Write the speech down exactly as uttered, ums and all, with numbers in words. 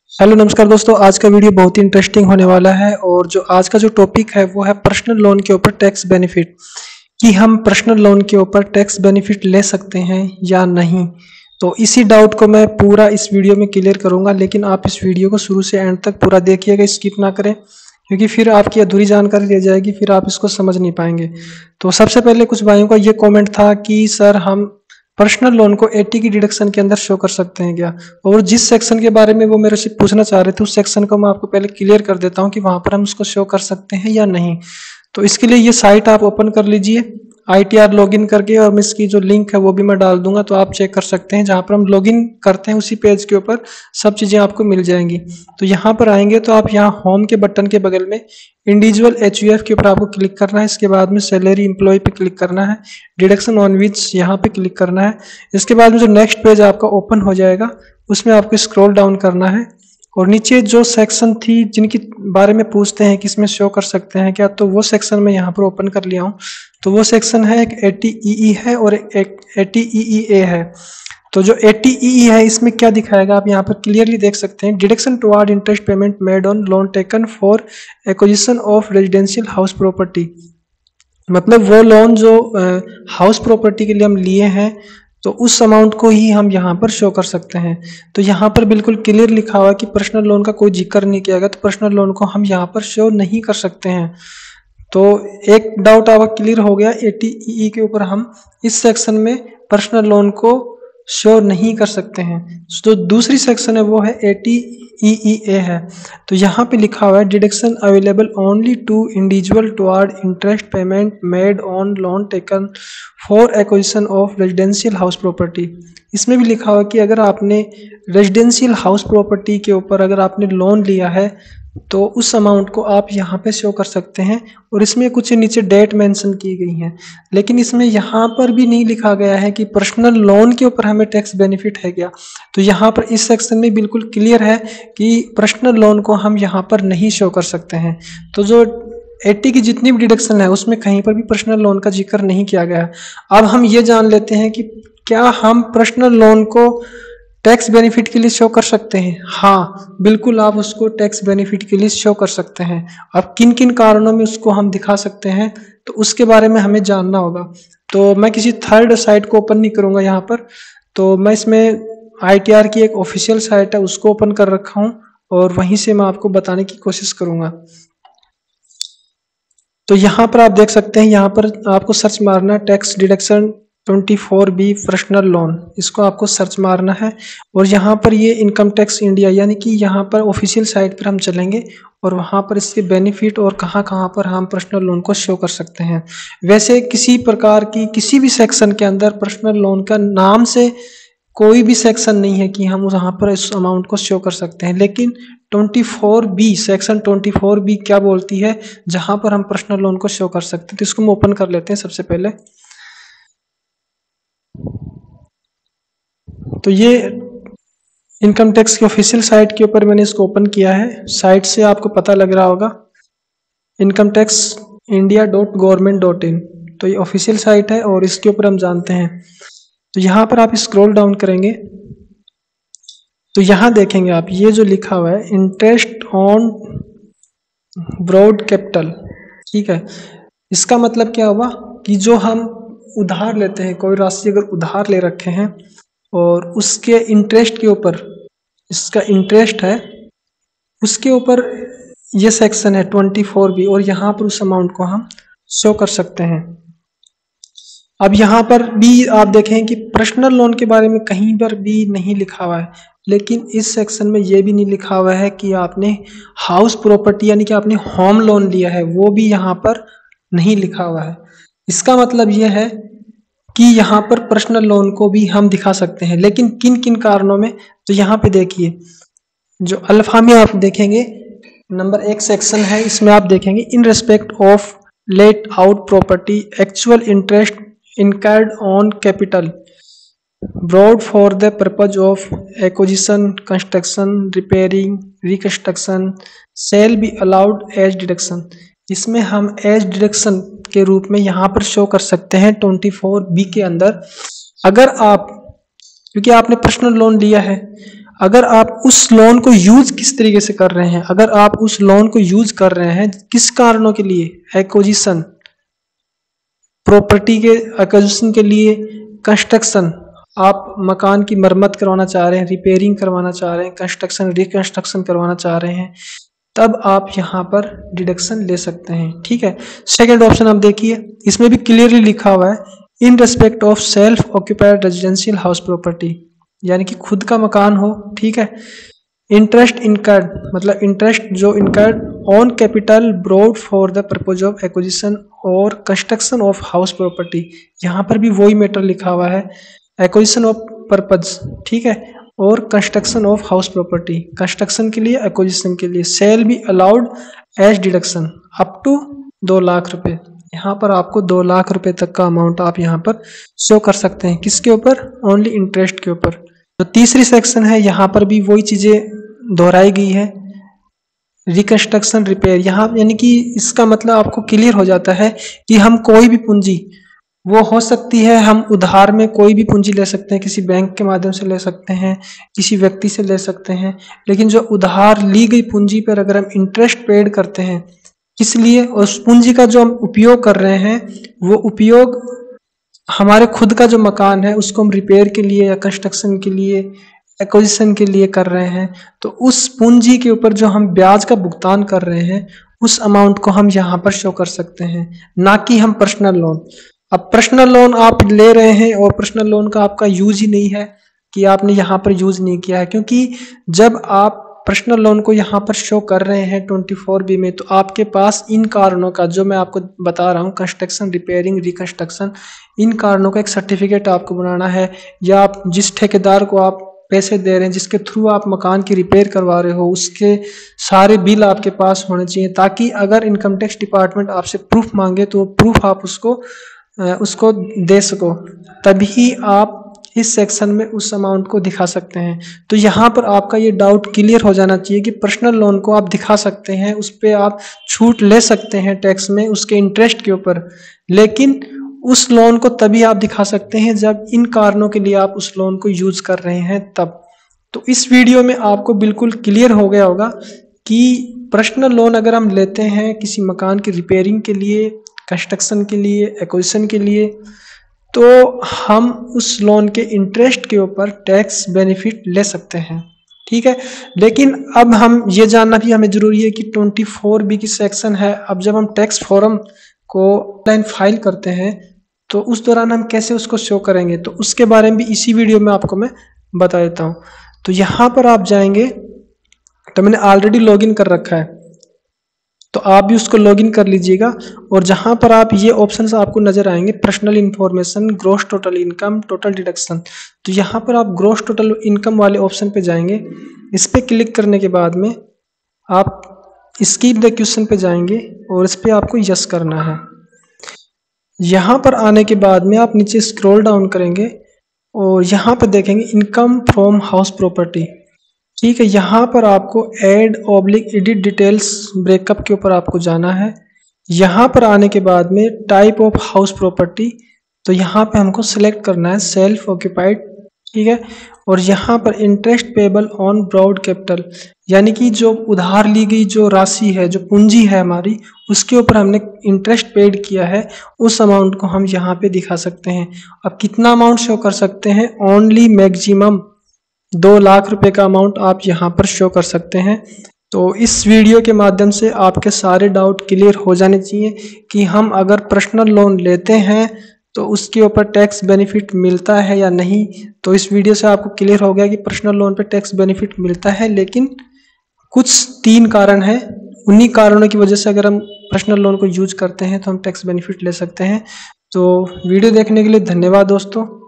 Hello नमस्कार दोस्तों, आज का वीडियो बहुत ही इंटरेस्टिंग होने वाला है। और जो आज का जो टॉपिक है वो है पर्सनल लोन के ऊपर टैक्स बेनिफिट, कि हम पर्सनल लोन के ऊपर टैक्स बेनिफिट ले सकते हैं या नहीं। तो इसी डाउट को मैं पूरा इस वीडियो में क्लियर करूंगा, लेकिन आप इस वीडियो को शुरू से एंड तक पूरा देखिएगा, स्किप ना करें, क्योंकि फिर आपकी अधूरी जानकारी रह जाएगी, फिर आप इसको समझ नहीं पाएंगे। तो सबसे पहले कुछ भाइयों का ये कॉमेंट था कि सर हम पर्सनल लोन को एटी की डिडक्शन के अंदर शो कर सकते हैं क्या, और जिस सेक्शन के बारे में वो मेरे से पूछना चाह रहे थे उस सेक्शन को मैं आपको पहले क्लियर कर देता हूं कि वहां पर हम उसको शो कर सकते हैं या नहीं। तो इसके लिए ये साइट आप ओपन कर लीजिए आई टी आर लॉगिन करके, और मैं इसकी जो लिंक है वो भी मैं डाल दूंगा, तो आप चेक कर सकते हैं। जहां पर हम लॉगिन करते हैं उसी पेज के ऊपर सब चीजें आपको मिल जाएंगी। तो यहाँ पर आएंगे तो आप यहाँ होम के बटन के बगल में इंडिविजुअल एच यू एफ के ऊपर आपको क्लिक करना है। इसके बाद में सैलरी एम्प्लॉय पे क्लिक करना है, डिडक्शन ऑन विच यहाँ पे क्लिक करना है। इसके बाद में जो नेक्स्ट पेज आपका ओपन हो जाएगा उसमें आपको स्क्रॉल डाउन करना है, और नीचे जो सेक्शन थी जिनके बारे में पूछते हैं कि इसमें शो कर सकते हैं क्या, तो वो सेक्शन मैं यहाँ पर ओपन कर लिया हूँ। तो वो सेक्शन है एक एटी ई ई है और एक एटी ई ई ए है। तो जो एटी ई ई है इसमें क्या दिखाएगा आप यहाँ पर क्लियरली देख सकते हैं, deduction toward interest payment made on loan taken for acquisition of residential house property. मतलब वो लोन जो हाउस प्रॉपर्टी के लिए हम लिए हैं तो उस अमाउंट को ही हम यहाँ पर शो कर सकते हैं। तो यहाँ पर बिल्कुल क्लियर लिखा हुआ है कि पर्सनल लोन का कोई जिक्र नहीं किया गया, तो पर्सनल लोन को हम यहाँ पर शो नहीं कर सकते हैं। तो एक डाउट आपका क्लियर हो गया, एटी ई ई के ऊपर हम इस सेक्शन में पर्सनल लोन को शो नहीं कर सकते हैं। तो दूसरी सेक्शन है वो है एटी ई ई ए है। तो यहाँ पे लिखा हुआ है deduction available only to individual toward interest payment made on loan taken for acquisition of residential house property. इसमें भी लिखा हुआ है कि अगर आपने रेजिडेंशियल हाउस प्रॉपर्टी के ऊपर अगर आपने लोन लिया है तो उस अमाउंट को आप यहाँ पे शो कर सकते हैं। और इसमें कुछ नीचे डेट मेंशन की गई है, लेकिन इसमें यहाँ पर भी नहीं लिखा गया है कि पर्सनल लोन के ऊपर हमें टैक्स बेनिफिट है क्या। तो यहाँ पर इस सेक्शन में बिल्कुल क्लियर है कि पर्सनल लोन को हम यहाँ पर नहीं शो कर सकते हैं। तो जो एटी की जितनी भी डिडक्शन है उसमें कहीं पर भी पर्सनल लोन का जिक्र नहीं किया गया। अब हम ये जान लेते हैं कि क्या हम पर्सनल लोन को टैक्स बेनिफिट के लिए शो कर सकते हैं। हाँ बिल्कुल, आप उसको टैक्स बेनिफिट के लिए शो कर सकते हैं। अब किन किन कारणों में उसको हम दिखा सकते हैं तो उसके बारे में हमें जानना होगा। तो मैं किसी थर्ड साइट को ओपन नहीं करूंगा यहाँ पर, तो मैं इसमें आई टी आर की एक ऑफिशियल साइट है उसको ओपन कर रखा हूँ, और वहीं से मैं आपको बताने की कोशिश करूंगा। तो यहाँ पर आप देख सकते हैं, यहाँ पर आपको सर्च मारना tax deduction twenty four B personal loan, इसको आपको सर्च मारना है। और यहाँ पर ये इनकम टैक्स इंडिया, यानी कि यहाँ पर ऑफिशियल साइट पर हम चलेंगे और वहाँ पर इसके बेनिफिट और कहाँ कहाँ पर हम पर्सनल लोन को शो कर सकते हैं। वैसे किसी प्रकार की किसी भी सेक्शन के अंदर पर्सनल लोन का नाम से कोई भी सेक्शन नहीं है कि हम वहाँ पर इस अमाउंट को शो कर सकते हैं, लेकिन twenty four B section twenty four B क्या बोलती है जहाँ पर हम पर्सनल लोन को शो कर सकते हैं। तो इसको हम ओपन कर लेते हैं सबसे पहले। तो ये इनकम टैक्स की ऑफिशियल साइट के ऊपर मैंने इसको ओपन किया है। साइट से आपको पता लग रहा होगा income tax India dot government dot in. तो ये ऑफिशियल साइट है और इसके ऊपर हम जानते हैं। तो यहाँ पर आप स्क्रॉल डाउन करेंगे तो यहाँ देखेंगे आप ये जो लिखा हुआ है इंटरेस्ट ऑन ब्रॉड कैपिटल, ठीक है। इसका मतलब क्या हुआ कि जो हम उधार लेते हैं, कोई राशि अगर उधार ले रखे हैं और उसके इंटरेस्ट के ऊपर, इसका इंटरेस्ट है उसके ऊपर ये सेक्शन है ट्वेंटी फोर बी, और यहाँ पर उस अमाउंट को हम शो कर सकते हैं। अब यहाँ पर भी आप देखें कि पर्सनल लोन के बारे में कहीं पर भी नहीं लिखा हुआ है, लेकिन इस सेक्शन में ये भी नहीं लिखा हुआ है कि आपने हाउस प्रॉपर्टी यानी कि आपने होम लोन लिया है, वो भी यहाँ पर नहीं लिखा हुआ है। इसका मतलब ये है कि यहाँ पर पर्सनल लोन को भी हम दिखा सकते हैं, लेकिन किन किन कारणों में। तो यहाँ पे देखिए जो अल्फा में आप देखेंगे नंबर एक सेक्शन है, इसमें आप देखेंगे in respect of let out property actual interest incurred on capital brought for the purpose of acquisition, construction, repairing, reconstruction shall be allowed as deduction। इसमें हम एज डिडक्शन के रूप में यहाँ पर शो कर सकते हैं ट्वेंटी फोर बी के अंदर। अगर आप, क्योंकि आपने पर्सनल लोन लिया है, अगर आप उस लोन को यूज किस तरीके से कर रहे हैं, अगर आप उस लोन को यूज कर रहे हैं किस कारणों के लिए, एक्विजिशन, प्रॉपर्टी के एक्विजिशन के लिए, कंस्ट्रक्शन, आप मकान की मरम्मत करवाना चाह रहे हैं, रिपेयरिंग करवाना चाह रहे हैं, कंस्ट्रक्शन रिकंस्ट्रक्शन करवाना चाह रहे हैं, तब आप यहाँ पर डिडक्शन ले सकते हैं। ठीक है, सेकंड ऑप्शन आप देखिए, इसमें भी क्लियरली लिखा हुआ है in respect of self occupied residential house property, यानी कि खुद का मकान हो। ठीक है, इंटरेस्ट इनकर्ड, मतलब इंटरेस्ट जो incurred on capital borrowed for the purpose of acquisition और कंस्ट्रक्शन ऑफ हाउस प्रॉपर्टी, यहाँ पर भी वही मैटर लिखा हुआ है, एक्विजिशन ऑफ पर्पज, ठीक है, और construction of house property, construction के लिए, एक्विजिशन के लिए, shall be allowed as deduction up to दो लाख रुपए। यहाँ पर आपको दो लाख रुपए तक का अमाउंट आप यहाँ पर शो कर सकते हैं, किसके ऊपर, ओनली इंटरेस्ट के ऊपर। तो तीसरी सेक्शन है, यहाँ पर भी वही चीजें दोहराई गई है, रिकंस्ट्रक्शन रिपेयर। यहाँ यानी कि इसका मतलब आपको क्लियर हो जाता है कि हम कोई भी पूंजी, वो हो सकती है हम उधार में कोई भी पूंजी ले सकते हैं, किसी बैंक के माध्यम से ले सकते हैं, किसी व्यक्ति से ले सकते हैं, लेकिन जो उधार ली गई पूंजी पर अगर हम इंटरेस्ट पेड करते हैं, किस लिए, उस पूंजी का जो हम उपयोग कर रहे हैं वो उपयोग हमारे खुद का जो मकान है उसको हम रिपेयर के लिए या कंस्ट्रक्शन के लिए, एक्विजिशन के लिए कर रहे हैं, तो उस पूंजी के ऊपर जो हम ब्याज का भुगतान कर रहे हैं उस अमाउंट को हम यहाँ पर शो कर सकते हैं, ना कि हम पर्सनल लोन। अब पर्सनल लोन आप ले रहे हैं और पर्सनल लोन का आपका यूज ही नहीं है कि आपने यहाँ पर यूज नहीं किया है, क्योंकि जब आप पर्सनल लोन को यहाँ पर शो कर रहे हैं ट्वेंटी फोर बी में, तो आपके पास इन कारणों का जो मैं आपको बता रहा हूँ, कंस्ट्रक्शन, रिपेयरिंग, रिकंस्ट्रक्शन, इन कारणों का एक सर्टिफिकेट आपको बनाना है, या आप जिस ठेकेदार को आप पैसे दे रहे हैं, जिसके थ्रू आप मकान की रिपेयर करवा रहे हो, उसके सारे बिल आपके पास होने चाहिए, ताकि अगर इनकम टैक्स डिपार्टमेंट आपसे प्रूफ मांगे तो प्रूफ आप उसको उसको दे सको, तभी आप इस सेक्शन में उस अमाउंट को दिखा सकते हैं। तो यहाँ पर आपका ये डाउट क्लियर हो जाना चाहिए कि पर्सनल लोन को आप दिखा सकते हैं, उस पर आप छूट ले सकते हैं टैक्स में, उसके इंटरेस्ट के ऊपर, लेकिन उस लोन को तभी आप दिखा सकते हैं जब इन कारणों के लिए आप उस लोन को यूज कर रहे हैं तब। तो इस वीडियो में आपको बिल्कुल क्लियर हो गया होगा कि पर्सनल लोन अगर हम लेते हैं किसी मकान की रिपेयरिंग के लिए, कंस्ट्रक्शन के लिए, एक्विजिशन के लिए, तो हम उस लोन के इंटरेस्ट के ऊपर टैक्स बेनिफिट ले सकते हैं। ठीक है, लेकिन अब हम ये जानना भी हमें जरूरी है कि ट्वेंटी फोर बी की सेक्शन है, अब जब हम टैक्स फॉर्म को ऑनलाइन फाइल करते हैं तो उस दौरान हम कैसे उसको शो करेंगे, तो उसके बारे में भी इसी वीडियो में आपको मैं बता देता हूँ। तो यहाँ पर आप जाएंगे, तो मैंने ऑलरेडी लॉगिन कर रखा है, तो आप भी उसको लॉगिन कर लीजिएगा, और जहां पर आप ये ऑप्शंस आपको नजर आएंगे, personal information, gross total income, total deduction, तो यहाँ पर आप ग्रॉस टोटल इनकम वाले ऑप्शन पे जाएंगे। इस पे क्लिक करने के बाद में आप स्किप द क्वेश्चन पे जाएंगे और इस पे आपको यस करना है। यहाँ पर आने के बाद में आप नीचे स्क्रॉल डाउन करेंगे और यहाँ पर देखेंगे इनकम फ्रॉम हाउस प्रॉपर्टी। ठीक है, यहाँ पर आपको add oblique edit details breakup के ऊपर आपको जाना है। यहाँ पर आने के बाद में टाइप ऑफ हाउस प्रॉपर्टी, तो यहाँ पे हमको सिलेक्ट करना है सेल्फ ऑक्यूपाइड। ठीक है, और यहाँ पर interest payable on borrowed capital, यानी कि जो उधार ली गई जो राशि है, जो पूंजी है हमारी, उसके ऊपर हमने इंटरेस्ट पेड किया है, उस अमाउंट को हम यहाँ पे दिखा सकते हैं। अब कितना अमाउंट शो कर सकते हैं, ओनली मैक्सिमम दो लाख रुपए का अमाउंट आप यहाँ पर शो कर सकते हैं। तो इस वीडियो के माध्यम से आपके सारे डाउट क्लियर हो जाने चाहिए कि हम अगर पर्सनल लोन लेते हैं तो उसके ऊपर टैक्स बेनिफिट मिलता है या नहीं। तो इस वीडियो से आपको क्लियर हो गया कि पर्सनल लोन पे टैक्स बेनिफिट मिलता है, लेकिन कुछ तीन कारण हैं, उन्हीं कारणों की वजह से अगर हम पर्सनल लोन को यूज करते हैं तो हम टैक्स बेनिफिट ले सकते हैं। तो वीडियो देखने के लिए धन्यवाद दोस्तों।